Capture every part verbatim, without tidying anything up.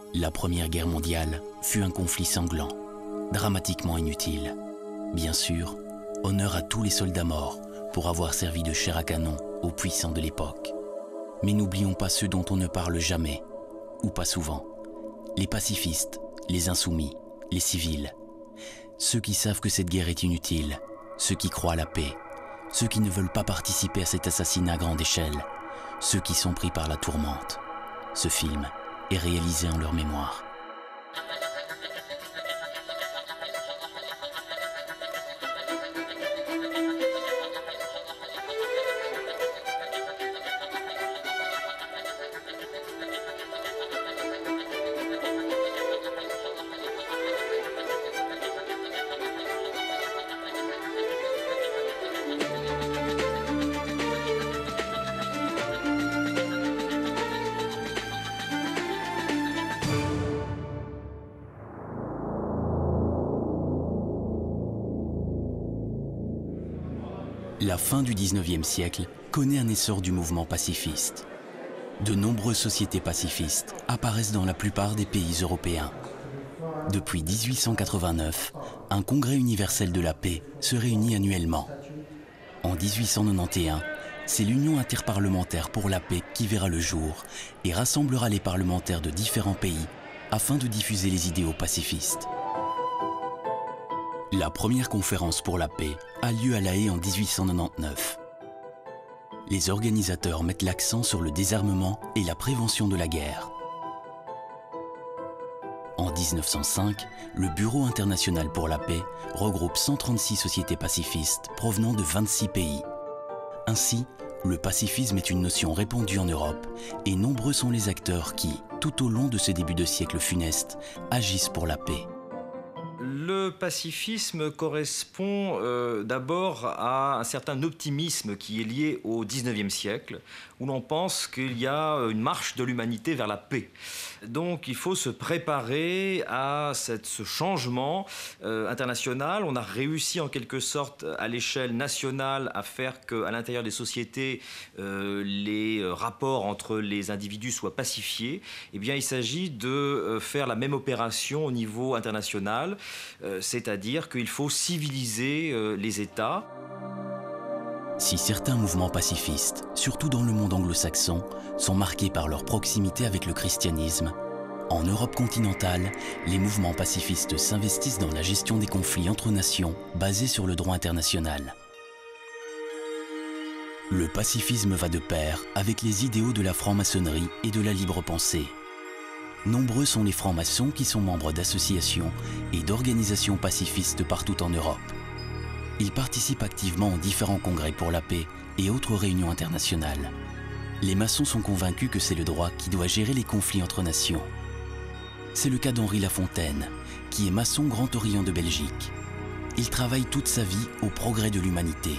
La Première Guerre mondiale fut un conflit sanglant, dramatiquement inutile. Bien sûr, honneur à tous les soldats morts pour avoir servi de chair à canon aux puissants de l'époque. Mais n'oublions pas ceux dont on ne parle jamais, ou pas souvent. Les pacifistes, les insoumis, les civils. Ceux qui savent que cette guerre est inutile, ceux qui croient à la paix, ceux qui ne veulent pas participer à cet assassinat à grande échelle, ceux qui sont pris par la tourmente. Ce film est réalisé en leur mémoire. La fin du dix-neuvième siècle connaît un essor du mouvement pacifiste. De nombreuses sociétés pacifistes apparaissent dans la plupart des pays européens. Depuis mille huit cent quatre-vingt-neuf, un congrès universel de la paix se réunit annuellement. En mille huit cent quatre-vingt-onze, c'est l'Union interparlementaire pour la paix qui verra le jour et rassemblera les parlementaires de différents pays afin de diffuser les idéaux pacifistes. La première conférence pour la paix a lieu à La Haye en mille huit cent quatre-vingt-dix-neuf. Les organisateurs mettent l'accent sur le désarmement et la prévention de la guerre. En mille neuf cent cinq, le Bureau international pour la paix regroupe cent trente-six sociétés pacifistes provenant de vingt-six pays. Ainsi, le pacifisme est une notion répandue en Europe et nombreux sont les acteurs qui, tout au long de ce début de siècle funeste, agissent pour la paix. Le pacifisme correspond euh, d'abord à un certain optimisme qui est lié au dix-neuvième siècle, où l'on pense qu'il y a une marche de l'humanité vers la paix. Donc il faut se préparer à cette, ce changement euh, international. On a réussi en quelque sorte à l'échelle nationale à faire qu'à l'intérieur des sociétés, euh, les rapports entre les individus soient pacifiés. Eh bien, il s'agit de euh, faire la même opération au niveau international. Euh, c'est-à-dire qu'il faut civiliser euh, les États. Si certains mouvements pacifistes, surtout dans le monde anglo-saxon, sont marqués par leur proximité avec le christianisme, en Europe continentale, les mouvements pacifistes s'investissent dans la gestion des conflits entre nations basés sur le droit international. Le pacifisme va de pair avec les idéaux de la franc-maçonnerie et de la libre pensée. Nombreux sont les francs-maçons qui sont membres d'associations et d'organisations pacifistes partout en Europe. Ils participent activement aux différents congrès pour la paix et autres réunions internationales. Les maçons sont convaincus que c'est le droit qui doit gérer les conflits entre nations. C'est le cas d'Henri Lafontaine, qui est maçon Grand Orient de Belgique. Il travaille toute sa vie au progrès de l'humanité.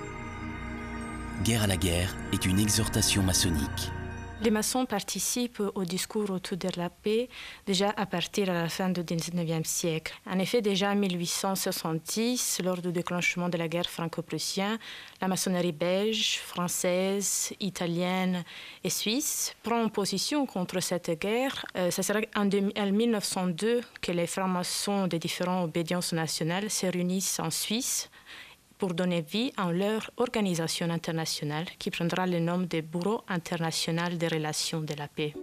Guerre à la guerre est une exhortation maçonnique. Les maçons participent au discours autour de la paix déjà à partir de la fin du dix-neuvième siècle. En effet, déjà en mille huit cent soixante-dix, lors du déclenchement de la guerre franco-prussienne, la maçonnerie belge, française, italienne et suisse prend position contre cette guerre. Euh, ce sera en, en mille neuf cent deux que les francs-maçons des différentes obédiences nationales se réunissent en Suisse pour donner vie à leur organisation internationale qui prendra le nom de Bureau international des relations de la paix.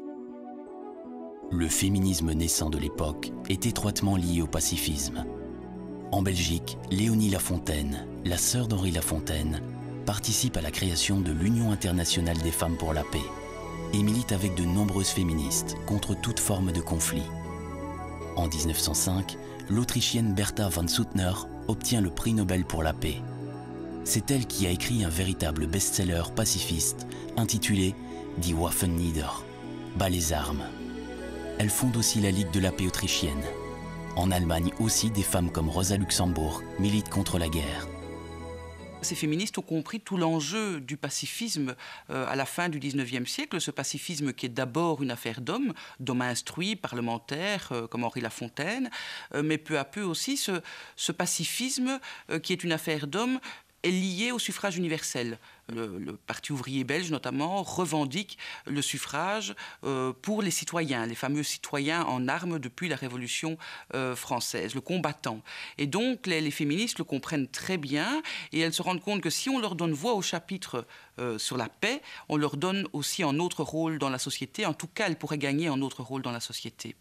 Le féminisme naissant de l'époque est étroitement lié au pacifisme. En Belgique, Léonie Lafontaine, la sœur d'Henri Lafontaine, participe à la création de l'Union internationale des femmes pour la paix et milite avec de nombreuses féministes contre toute forme de conflit. En mille neuf cent cinq, l'Autrichienne Bertha von Suttner obtient le prix Nobel pour la paix. C'est elle qui a écrit un véritable best-seller pacifiste intitulé Die Waffen nieder, bas les armes. Elle fonde aussi la Ligue de la paix autrichienne. En Allemagne aussi, des femmes comme Rosa Luxemburg militent contre la guerre. Ces féministes ont compris tout l'enjeu du pacifisme euh, à la fin du dix-neuvième siècle, ce pacifisme qui est d'abord une affaire d'hommes, d'hommes instruits, parlementaires, euh, comme Henri Lafontaine, euh, mais peu à peu aussi ce, ce pacifisme euh, qui est une affaire d'hommes est liée au suffrage universel. Le, le Parti ouvrier belge, notamment, revendique le suffrage euh, pour les citoyens, les fameux citoyens en armes depuis la Révolution euh, française, le combattant. Et donc, les, les féministes le comprennent très bien et elles se rendent compte que si on leur donne voix au chapitre euh, sur la paix, on leur donne aussi un autre rôle dans la société. En tout cas, elles pourraient gagner un autre rôle dans la société.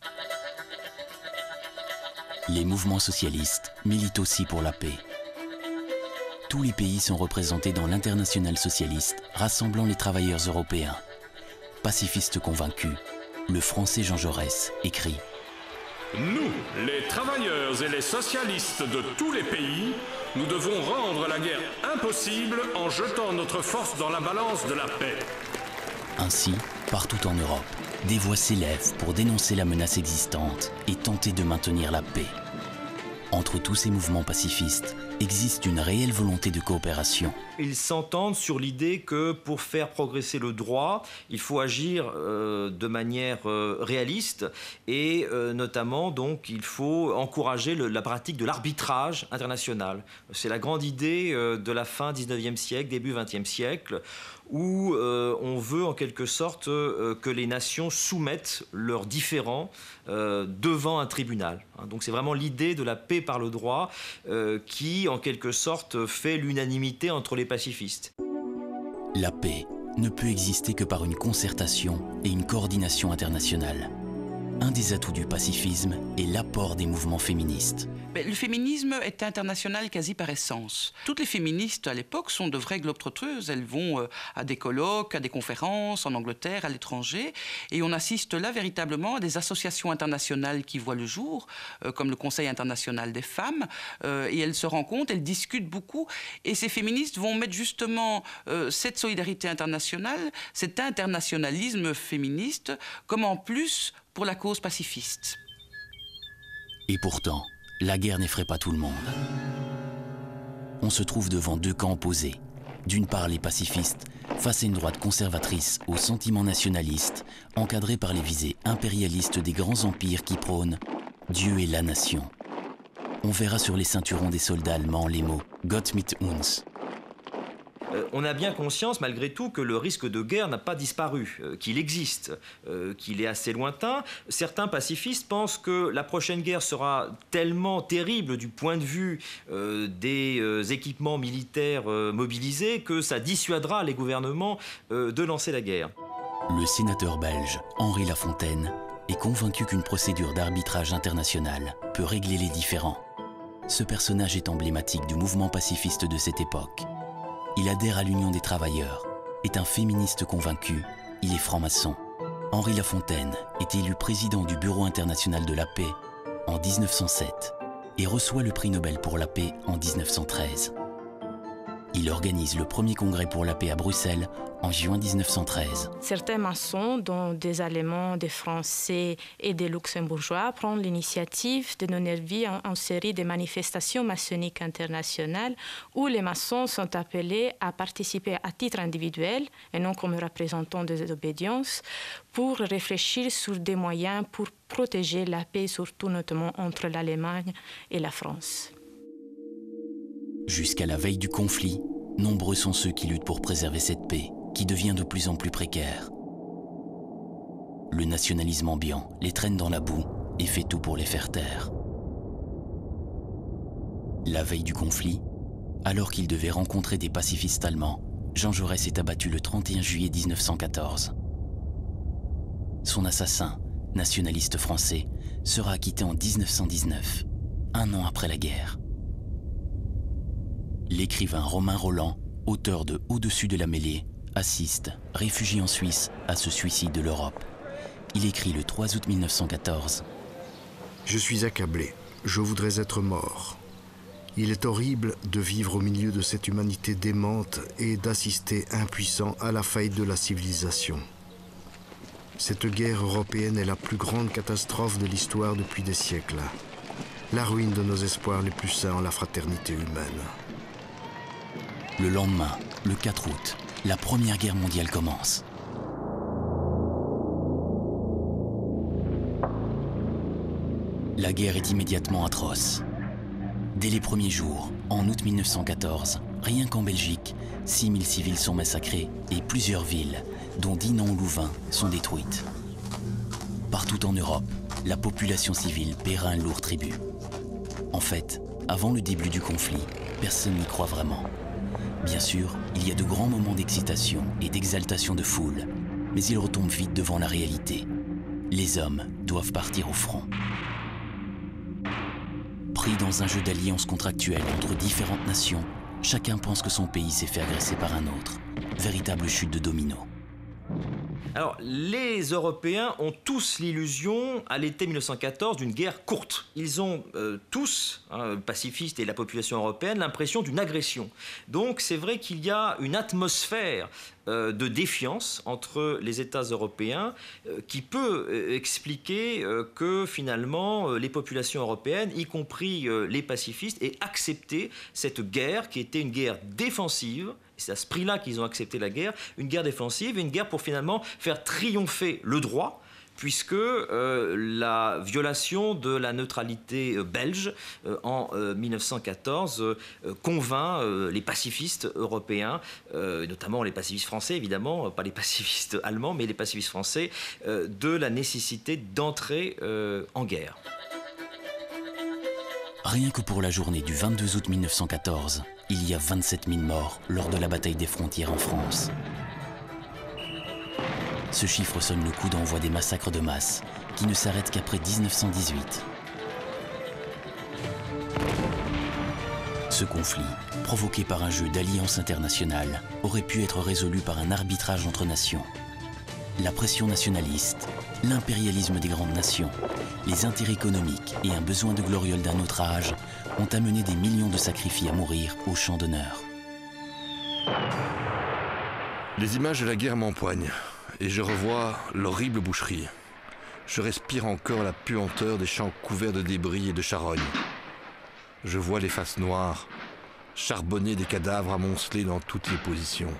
Les mouvements socialistes militent aussi pour la paix. Tous les pays sont représentés dans l'Internationale socialiste, rassemblant les travailleurs européens. Pacifiste convaincu, le Français Jean Jaurès écrit « Nous, les travailleurs et les socialistes de tous les pays, nous devons rendre la guerre impossible en jetant notre force dans la balance de la paix. » Ainsi, partout en Europe, des voix s'élèvent pour dénoncer la menace existante et tenter de maintenir la paix. Entre tous ces mouvements pacifistes, existe une réelle volonté de coopération. Ils s'entendent sur l'idée que pour faire progresser le droit, il faut agir euh, de manière euh, réaliste et euh, notamment donc il faut encourager le, la pratique de l'arbitrage international. C'est la grande idée euh, de la fin dix-neuvième siècle, début vingtième siècle, où euh, on veut en quelque sorte euh, que les nations soumettent leurs différends euh, devant un tribunal. Donc c'est vraiment l'idée de la paix par le droit euh, qui en quelque sorte fait l'unanimité entre les pacifistes. La paix ne peut exister que par une concertation et une coordination internationale. Un des atouts du pacifisme est l'apport des mouvements féministes. Mais le féminisme est international quasi par essence. Toutes les féministes à l'époque sont de vraies globe-trotteuses. Elles vont à des colloques, à des conférences en Angleterre, à l'étranger. Et on assiste là véritablement à des associations internationales qui voient le jour, euh, comme le Conseil international des femmes. Euh, et elles se rencontrent, elles discutent beaucoup. Et ces féministes vont mettre justement euh, cette solidarité internationale, cet internationalisme féministe, comme en plus pour la cause pacifiste. Et pourtant, la guerre n'effraie pas tout le monde. On se trouve devant deux camps opposés. D'une part, les pacifistes, face à une droite conservatrice aux sentiments nationalistes, encadrée par les visées impérialistes des grands empires qui prônent Dieu et la nation. On verra sur les ceinturons des soldats allemands les mots « Gott mit uns ». On a bien conscience, malgré tout, que le risque de guerre n'a pas disparu, euh, qu'il existe, euh, qu'il est assez lointain. Certains pacifistes pensent que la prochaine guerre sera tellement terrible du point de vue euh, des euh, équipements militaires euh, mobilisés que ça dissuadera les gouvernements euh, de lancer la guerre. Le sénateur belge Henri Lafontaine est convaincu qu'une procédure d'arbitrage international peut régler les différends. Ce personnage est emblématique du mouvement pacifiste de cette époque. Il adhère à l'Union des travailleurs, est un féministe convaincu, il est franc-maçon. Henri Lafontaine est élu président du Bureau international de la paix en mille neuf cent sept et reçoit le prix Nobel pour la paix en mille neuf cent treize. Il organise le premier congrès pour la paix à Bruxelles en juin mille neuf cent treize. Certains maçons, dont des Allemands, des Français et des Luxembourgeois, prennent l'initiative de donner vie à une série de manifestations maçonniques internationales où les maçons sont appelés à participer à titre individuel et non comme représentants des obédiences pour réfléchir sur des moyens pour protéger la paix, surtout notamment entre l'Allemagne et la France. Jusqu'à la veille du conflit, nombreux sont ceux qui luttent pour préserver cette paix, qui devient de plus en plus précaire. Le nationalisme ambiant les traîne dans la boue et fait tout pour les faire taire. La veille du conflit, alors qu'il devait rencontrer des pacifistes allemands, Jean Jaurès est abattu le trente et un juillet mille neuf cent quatorze. Son assassin, nationaliste français, sera acquitté en mille neuf cent dix-neuf, un an après la guerre. L'écrivain Romain Rolland, auteur de Au-dessus de la mêlée, assiste, réfugié en Suisse, à ce suicide de l'Europe. Il écrit le trois août mille neuf cent quatorze. « Je suis accablé. Je voudrais être mort. Il est horrible de vivre au milieu de cette humanité démente et d'assister impuissant à la faillite de la civilisation. Cette guerre européenne est la plus grande catastrophe de l'histoire depuis des siècles. La ruine de nos espoirs les plus saints en la fraternité humaine. » Le lendemain, le quatre août, la Première Guerre mondiale commence. La guerre est immédiatement atroce. Dès les premiers jours, en août mille neuf cent quatorze, Rien qu'en Belgique, six mille civils sont massacrés et plusieurs villes, dont Dinan ou Louvain, sont détruites. Partout en Europe, la population civile paiera un lourd tribut. En fait, avant le début du conflit, personne n'y croit vraiment. Bien sûr, il y a de grands moments d'excitation et d'exaltation de foule, mais ils retombent vite devant la réalité. Les hommes doivent partir au front. Pris dans un jeu d'alliances contractuelles entre différentes nations, chacun pense que son pays s'est fait agresser par un autre. Véritable chute de domino. Alors, les Européens ont tous l'illusion, à l'été mille neuf cent quatorze, d'une guerre courte. Ils ont euh, tous, hein, pacifistes et la population européenne, l'impression d'une agression. Donc, c'est vrai qu'il y a une atmosphère euh, de défiance entre les États européens euh, qui peut euh, expliquer euh, que, finalement, euh, les populations européennes, y compris euh, les pacifistes, aient accepté cette guerre qui était une guerre défensive. C'est à ce prix-là qu'ils ont accepté la guerre, une guerre défensive et une guerre pour finalement faire triompher le droit, puisque euh, la violation de la neutralité euh, belge euh, en euh, mille neuf cent quatorze euh, convainc euh, les pacifistes européens, euh, notamment les pacifistes français évidemment, pas les pacifistes allemands, mais les pacifistes français, euh, de la nécessité d'entrer euh, en guerre. Rien que pour la journée du vingt-deux août mille neuf cent quatorze, il y a vingt-sept mille morts lors de la bataille des frontières en France. Ce chiffre sonne le coup d'envoi des massacres de masse, qui ne s'arrêtent qu'après mille neuf cent dix-huit. Ce conflit, provoqué par un jeu d'alliance internationale, aurait pu être résolu par un arbitrage entre nations. La pression nationaliste, l'impérialisme des grandes nations, les intérêts économiques et un besoin de gloriole d'un autre âge ont amené des millions de sacrifiés à mourir au champ d'honneur. Les images de la guerre m'empoignent et je revois l'horrible boucherie. Je respire encore la puanteur des champs couverts de débris et de charognes. Je vois les faces noires, charbonnées des cadavres amoncelés dans toutes les positions.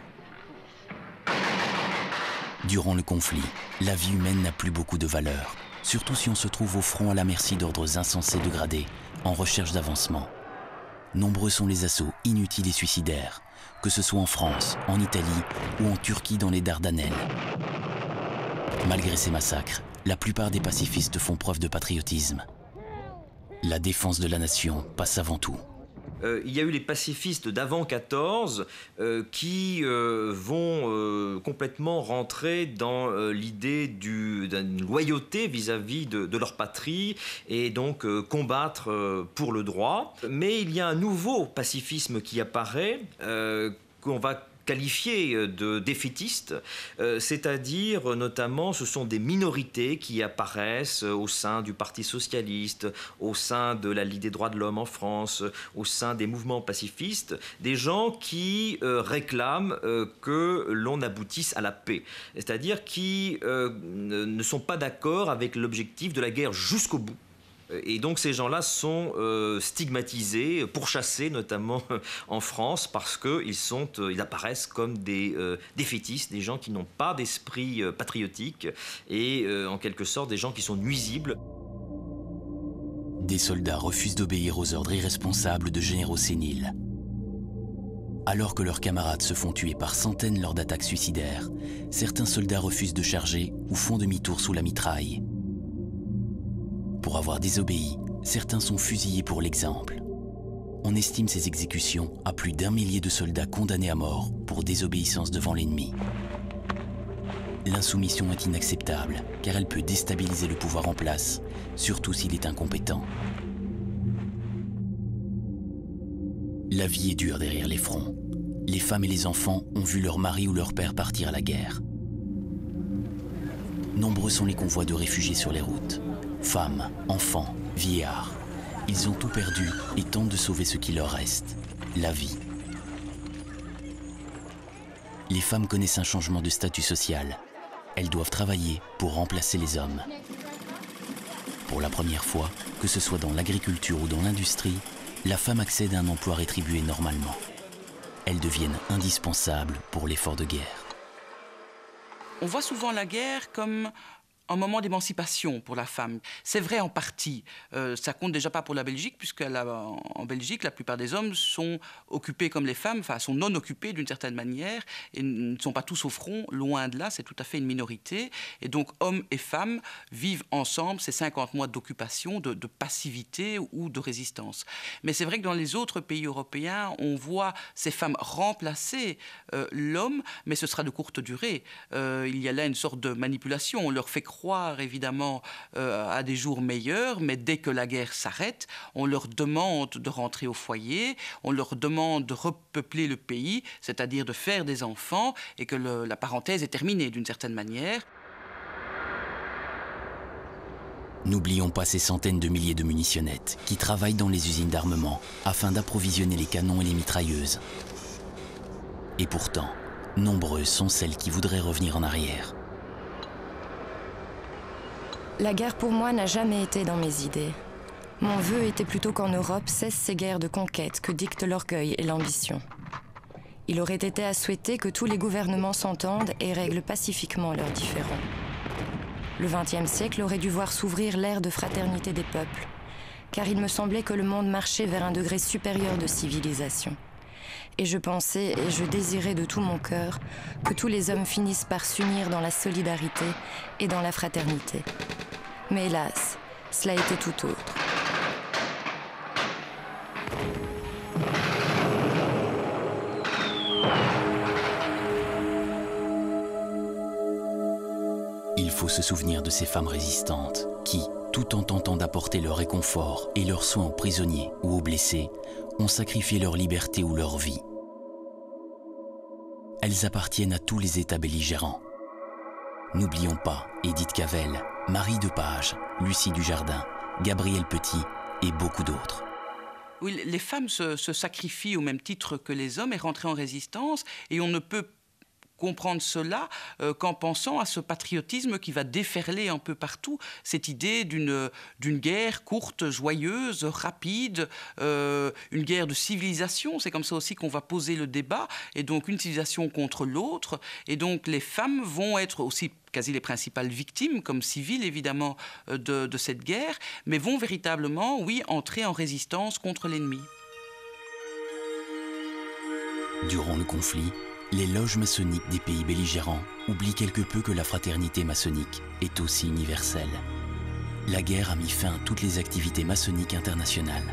Durant le conflit, la vie humaine n'a plus beaucoup de valeur, surtout si on se trouve au front à la merci d'ordres insensés de gradés, en recherche d'avancement. Nombreux sont les assauts inutiles et suicidaires, que ce soit en France, en Italie ou en Turquie dans les Dardanelles. Malgré ces massacres, la plupart des pacifistes font preuve de patriotisme. La défense de la nation passe avant tout. Euh, il y a eu les pacifistes d'avant quatorze euh, qui euh, vont euh, complètement rentrer dans euh, l'idée d'une loyauté vis-à-vis de, de leur patrie et donc euh, combattre euh, pour le droit. Mais il y a un nouveau pacifisme qui apparaît, euh, qu'on va qualifiés de défaitistes, euh, c'est-à-dire notamment ce sont des minorités qui apparaissent au sein du Parti socialiste, au sein de la Ligue des droits de l'homme en France, au sein des mouvements pacifistes, des gens qui euh, réclament euh, que l'on aboutisse à la paix, c'est-à-dire qui euh, ne sont pas d'accord avec l'objectif de la guerre jusqu'au bout. Et donc ces gens-là sont euh, stigmatisés, pourchassés notamment en France parce qu'ils sont, euh, ils apparaissent comme des euh, défaitistes, des gens qui n'ont pas d'esprit euh, patriotique et euh, en quelque sorte des gens qui sont nuisibles. Des soldats refusent d'obéir aux ordres irresponsables de généraux séniles. Alors que leurs camarades se font tuer par centaines lors d'attaques suicidaires, certains soldats refusent de charger ou font demi-tour sous la mitraille. Pour avoir désobéi, certains sont fusillés pour l'exemple. On estime ces exécutions à plus d'un millier de soldats condamnés à mort pour désobéissance devant l'ennemi. L'insoumission est inacceptable car elle peut déstabiliser le pouvoir en place, surtout s'il est incompétent. La vie est dure derrière les fronts. Les femmes et les enfants ont vu leur mari ou leur père partir à la guerre. Nombreux sont les convois de réfugiés sur les routes. Femmes, enfants, vieillards, ils ont tout perdu et tentent de sauver ce qui leur reste, la vie. Les femmes connaissent un changement de statut social. Elles doivent travailler pour remplacer les hommes. Pour la première fois, que ce soit dans l'agriculture ou dans l'industrie, la femme accède à un emploi rétribué normalement. Elles deviennent indispensables pour l'effort de guerre. On voit souvent la guerre comme un moment d'émancipation pour la femme. C'est vrai en partie. Euh, ça compte déjà pas pour la Belgique, puisque la, en Belgique, la plupart des hommes sont occupés comme les femmes, enfin sont non occupés d'une certaine manière, et ne sont pas tous au front, loin de là, c'est tout à fait une minorité. Et donc hommes et femmes vivent ensemble ces cinquante mois d'occupation, de, de passivité ou de résistance. Mais c'est vrai que dans les autres pays européens, on voit ces femmes remplacer euh, l'homme, mais ce sera de courte durée. Euh, il y a là une sorte de manipulation. On leur fait croire évidemment euh, à des jours meilleurs, mais dès que la guerre s'arrête, on leur demande de rentrer au foyer, on leur demande de repeupler le pays, c'est-à-dire de faire des enfants, et que le, la parenthèse est terminée d'une certaine manière. N'oublions pas ces centaines de milliers de munitionnettes qui travaillent dans les usines d'armement afin d'approvisionner les canons et les mitrailleuses. Et pourtant, nombreuses sont celles qui voudraient revenir en arrière. La guerre pour moi n'a jamais été dans mes idées. Mon vœu était plutôt qu'en Europe cessent ces guerres de conquête que dictent l'orgueil et l'ambition. Il aurait été à souhaiter que tous les gouvernements s'entendent et règlent pacifiquement leurs différends. Le vingtième siècle aurait dû voir s'ouvrir l'ère de fraternité des peuples, car il me semblait que le monde marchait vers un degré supérieur de civilisation. Et je pensais et je désirais de tout mon cœur que tous les hommes finissent par s'unir dans la solidarité et dans la fraternité. Mais hélas, cela était tout autre. Il faut se souvenir de ces femmes résistantes qui, tout en tentant d'apporter leur réconfort et leurs soins aux prisonniers ou aux blessés, ont sacrifié leur liberté ou leur vie. Elles appartiennent à tous les États belligérants. N'oublions pas Édith Cavell, Marie Depage, Lucie Dujardin, Gabrielle Petit et beaucoup d'autres. Oui, les femmes se, se sacrifient au même titre que les hommes et rentrent en résistance, et on ne peut comprendre cela euh, qu'en pensant à ce patriotisme qui va déferler un peu partout, cette idée d'une d'une guerre courte, joyeuse, rapide, euh, une guerre de civilisation. C'est comme ça aussi qu'on va poser le débat, et donc une civilisation contre l'autre, et donc les femmes vont être aussi quasi les principales victimes, comme civiles évidemment, de, de cette guerre, mais vont véritablement, oui, entrer en résistance contre l'ennemi. Durant le conflit, les loges maçonniques des pays belligérants oublient quelque peu que la fraternité maçonnique est aussi universelle. La guerre a mis fin à toutes les activités maçonniques internationales.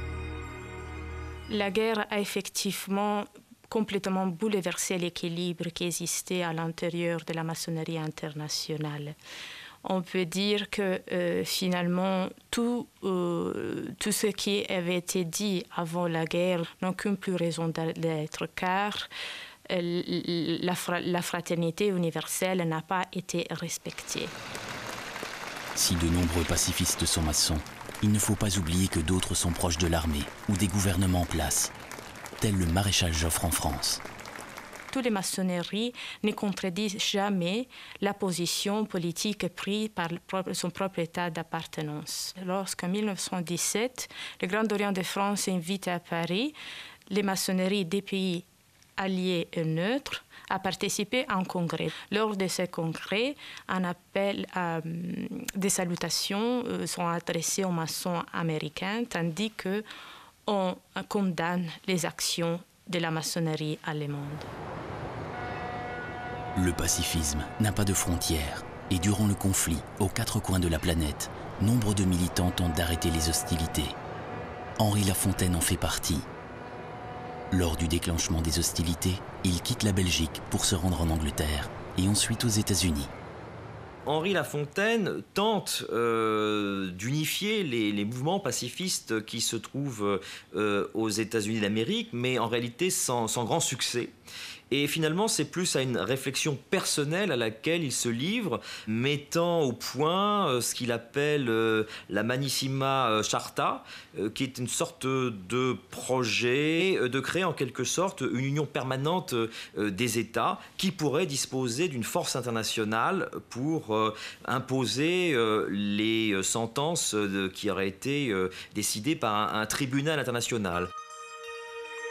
La guerre a effectivement complètement bouleversé l'équilibre qui existait à l'intérieur de la maçonnerie internationale. On peut dire que euh, finalement, tout, euh, tout ce qui avait été dit avant la guerre n'a qu'une plus raison d'être, car La, fra la fraternité universelle n'a pas été respectée. Si de nombreux pacifistes sont maçons, il ne faut pas oublier que d'autres sont proches de l'armée ou des gouvernements en place, tel le maréchal Joffre en France. Toutes les maçonneries ne contredisent jamais la position politique prise par son propre état d'appartenance. Lorsqu'en mille neuf cent dix-sept, le Grand Orient de France invite à Paris les maçonneries des pays alliés et neutres à participer à un congrès. Lors de ce congrès, un appel à des salutations sont adressées aux maçons américains, tandis qu'on condamne les actions de la maçonnerie allemande. Le pacifisme n'a pas de frontières, et durant le conflit, aux quatre coins de la planète, nombre de militants tentent d'arrêter les hostilités. Henri Lafontaine en fait partie. Lors du déclenchement des hostilités, il quitte la Belgique pour se rendre en Angleterre et ensuite aux États-Unis. Henri Lafontaine tente euh, d'unifier les, les mouvements pacifistes qui se trouvent euh, aux États-Unis d'Amérique, mais en réalité sans, sans grand succès. Et finalement, c'est plus à une réflexion personnelle à laquelle il se livre, mettant au point euh, ce qu'il appelle euh, la Manissima Charta, euh, qui est une sorte de projet euh, de créer en quelque sorte une union permanente euh, des États qui pourrait disposer d'une force internationale pour euh, imposer euh, les sentences euh, qui auraient été euh, décidées par un, un tribunal international.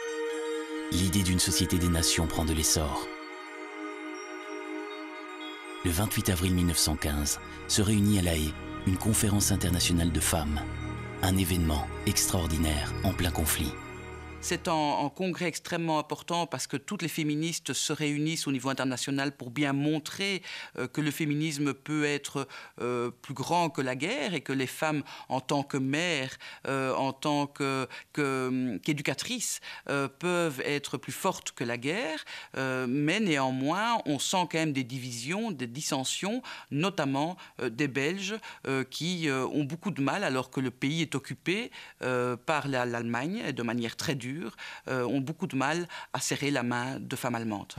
L'idée d'une société des nations prend de l'essor. le vingt-huit avril mille neuf cent quinze, se réunit à La Haye une conférence internationale de femmes. Un événement extraordinaire en plein conflit. C'est un, un congrès extrêmement important parce que toutes les féministes se réunissent au niveau international pour bien montrer euh, que le féminisme peut être euh, plus grand que la guerre et que les femmes, en tant que mères, euh, en tant que, que, qu'éducatrices, euh, peuvent être plus fortes que la guerre. Euh, mais néanmoins, on sent quand même des divisions, des dissensions, notamment euh, des Belges euh, qui euh, ont beaucoup de mal, alors que le pays est occupé euh, par la, l'Allemagne de manière très dure. Euh, ont beaucoup de mal à serrer la main de femmes allemandes.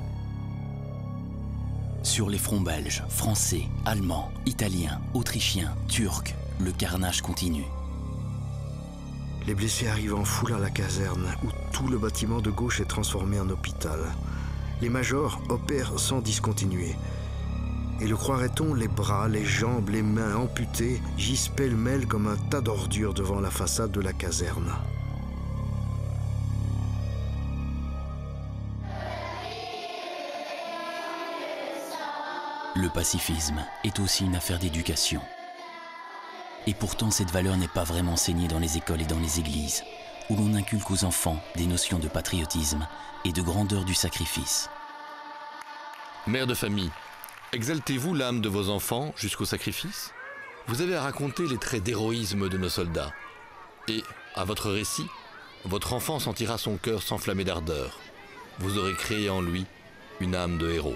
Sur les fronts belges, français, allemands, italiens, autrichiens, turcs, le carnage continue. Les blessés arrivent en foule à la caserne, où tout le bâtiment de gauche est transformé en hôpital. Les majors opèrent sans discontinuer. Et le croirait-on, les bras, les jambes, les mains amputés gisent pêle-mêle comme un tas d'ordures devant la façade de la caserne. Le pacifisme est aussi une affaire d'éducation. Et pourtant, cette valeur n'est pas vraiment enseignée dans les écoles et dans les églises, où l'on inculque aux enfants des notions de patriotisme et de grandeur du sacrifice. Mère de famille, exaltez-vous l'âme de vos enfants jusqu'au sacrifice? Vous avez à raconter les traits d'héroïsme de nos soldats. Et, à votre récit, votre enfant sentira son cœur s'enflammer d'ardeur. Vous aurez créé en lui une âme de héros.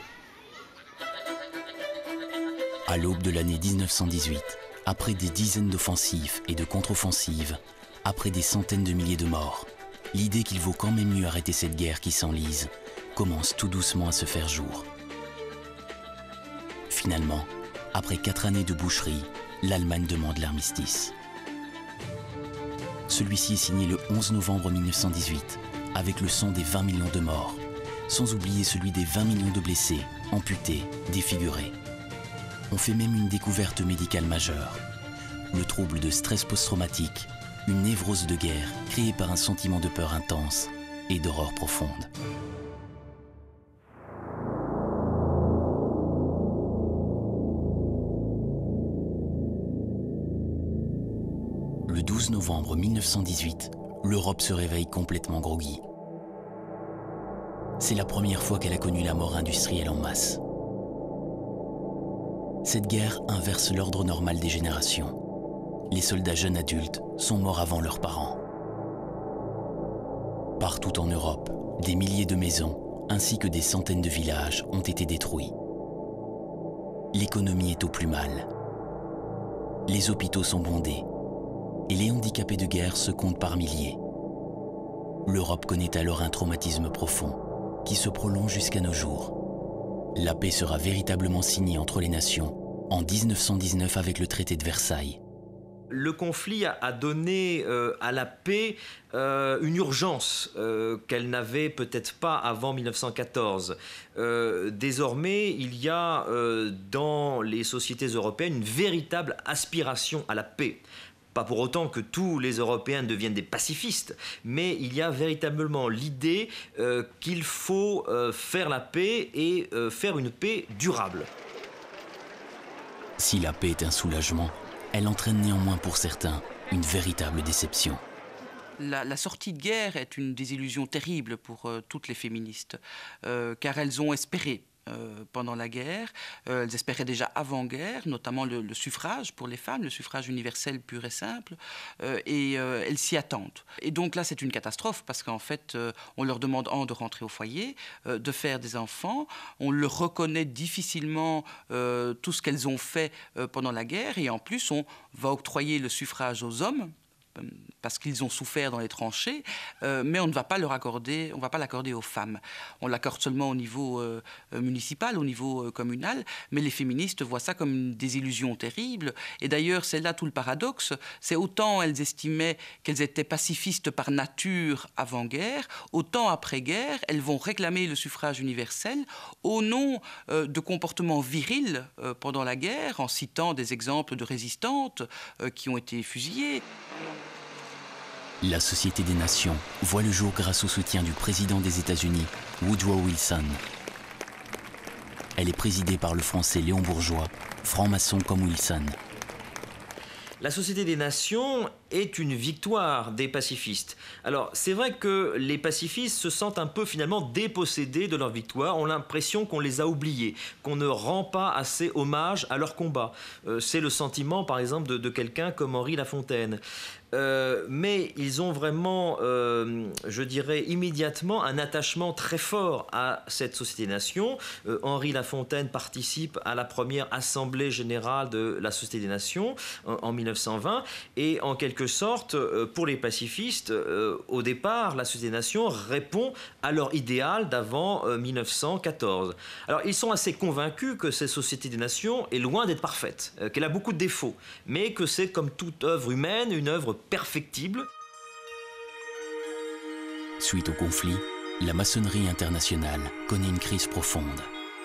À l'aube de l'année mille neuf cent dix-huit, après des dizaines d'offensives et de contre-offensives, après des centaines de milliers de morts, l'idée qu'il vaut quand même mieux arrêter cette guerre qui s'enlise commence tout doucement à se faire jour. Finalement, après quatre années de boucherie, l'Allemagne demande l'armistice. Celui-ci est signé le onze novembre mille neuf cent dix-huit, avec le sang des vingt millions de morts, sans oublier celui des vingt millions de blessés, amputés, défigurés. On fait même une découverte médicale majeure, le trouble de stress post-traumatique, une névrose de guerre créée par un sentiment de peur intense et d'horreur profonde. Le douze novembre mille neuf cent dix-huit, l'Europe se réveille complètement groggy. C'est la première fois qu'elle a connu la mort industrielle en masse. Cette guerre inverse l'ordre normal des générations. Les soldats jeunes adultes sont morts avant leurs parents. Partout en Europe, des milliers de maisons ainsi que des centaines de villages ont été détruits. L'économie est au plus mal. Les hôpitaux sont bondés et les handicapés de guerre se comptent par milliers. L'Europe connaît alors un traumatisme profond qui se prolonge jusqu'à nos jours. La paix sera véritablement signée entre les nations en mille neuf cent dix-neuf avec le traité de Versailles. Le conflit a donné euh, à la paix euh, une urgence euh, qu'elle n'avait peut-être pas avant mille neuf cent quatorze. Euh, désormais, il y a euh, dans les sociétés européennes une véritable aspiration à la paix. Pas pour autant que tous les Européens deviennent des pacifistes, mais il y a véritablement l'idée euh, qu'il faut euh, faire la paix et euh, faire une paix durable. Si la paix est un soulagement, elle entraîne néanmoins pour certains une véritable déception. La, la sortie de guerre est une désillusion terrible pour euh, toutes les féministes, euh, car elles ont espéré. Euh, pendant la guerre. Euh, elles espéraient déjà avant-guerre, notamment le, le suffrage pour les femmes, le suffrage universel pur et simple, euh, et euh, elles s'y attendent. Et donc là, c'est une catastrophe, parce qu'en fait, euh, on leur demande en de rentrer au foyer, euh, de faire des enfants, on leur reconnaît difficilement euh, tout ce qu'elles ont fait euh, pendant la guerre, et en plus, on va octroyer le suffrage aux hommes, parce qu'ils ont souffert dans les tranchées, euh, mais on ne va pas leur accorder, on va pas l'accorder aux femmes. On l'accorde seulement au niveau euh, municipal, au niveau euh, communal, mais les féministes voient ça comme une désillusion terrible. Et d'ailleurs, c'est là tout le paradoxe. C'est autant elles estimaient qu'elles étaient pacifistes par nature avant-guerre, autant après-guerre, elles vont réclamer le suffrage universel au nom euh, de comportements virils euh, pendant la guerre, en citant des exemples de résistantes euh, qui ont été fusillées. La Société des Nations voit le jour grâce au soutien du président des États-Unis, Woodrow Wilson. Elle est présidée par le Français Léon Bourgeois, franc-maçon comme Wilson. La Société des Nations est une victoire des pacifistes. Alors, c'est vrai que les pacifistes se sentent un peu finalement dépossédés de leur victoire, ont l'impression qu'on les a oubliés, qu'on ne rend pas assez hommage à leur combat. Euh, c'est le sentiment, par exemple, de, de quelqu'un comme Henri Lafontaine. Euh, mais ils ont vraiment, euh, je dirais, immédiatement un attachement très fort à cette Société des Nations. Euh, Henri Lafontaine participe à la première Assemblée générale de la Société des Nations en, en mille neuf cent vingt. Et en quelque sorte, euh, pour les pacifistes, euh, au départ, la Société des Nations répond à leur idéal d'avant euh, mille neuf cent quatorze. Alors, ils sont assez convaincus que cette Société des Nations est loin d'être parfaite, euh, qu'elle a beaucoup de défauts, mais que c'est comme toute œuvre humaine, une œuvre perfectible. Suite au conflit, la maçonnerie internationale connaît une crise profonde.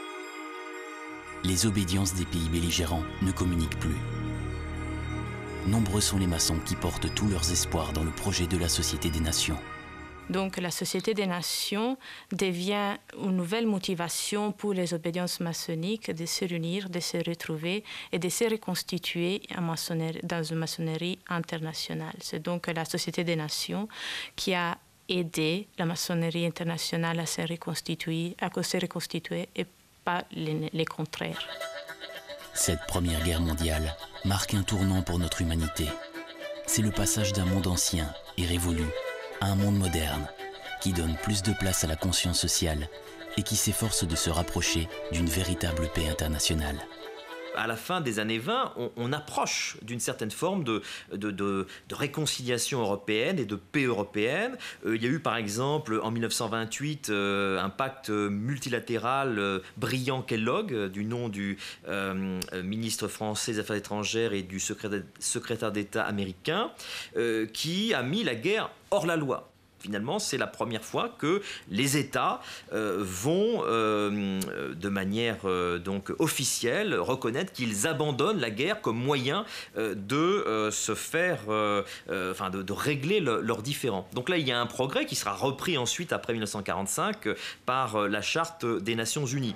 Les obédiences des pays belligérants ne communiquent plus. Nombreux sont les maçons qui portent tous leurs espoirs dans le projet de la Société des Nations. Donc la Société des Nations devient une nouvelle motivation pour les obédiences maçonniques de se réunir, de se retrouver et de se reconstituer en maçonnerie, dans une maçonnerie internationale. C'est donc la Société des Nations qui a aidé la maçonnerie internationale à se reconstituer, à se reconstituer et pas les, les contraires. Cette Première Guerre mondiale marque un tournant pour notre humanité. C'est le passage d'un monde ancien et révolu à un monde moderne qui donne plus de place à la conscience sociale et qui s'efforce de se rapprocher d'une véritable paix internationale. À la fin des années vingt, on, on approche d'une certaine forme de, de, de, de réconciliation européenne et de paix européenne. Euh, il y a eu par exemple en mille neuf cent vingt-huit euh, un pacte multilatéral euh, Briand-Kellogg, euh, du nom du euh, ministre français des Affaires étrangères et du secrétaire d'État américain, euh, qui a mis la guerre hors la loi. Finalement, c'est la première fois que les États euh, vont, euh, de manière euh, donc officielle, reconnaître qu'ils abandonnent la guerre comme moyen euh, de euh, se faire, euh, euh, enfin de, de régler le, leurs différends. Donc là, il y a un progrès qui sera repris ensuite après mille neuf cent quarante-cinq euh, par euh, la Charte des Nations Unies.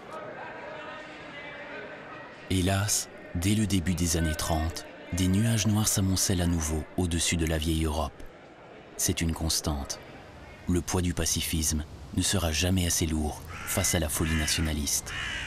Hélas, dès le début des années trente, des nuages noirs s'amoncellent à nouveau au-dessus de la vieille Europe. C'est une constante. Le poids du pacifisme ne sera jamais assez lourd face à la folie nationaliste.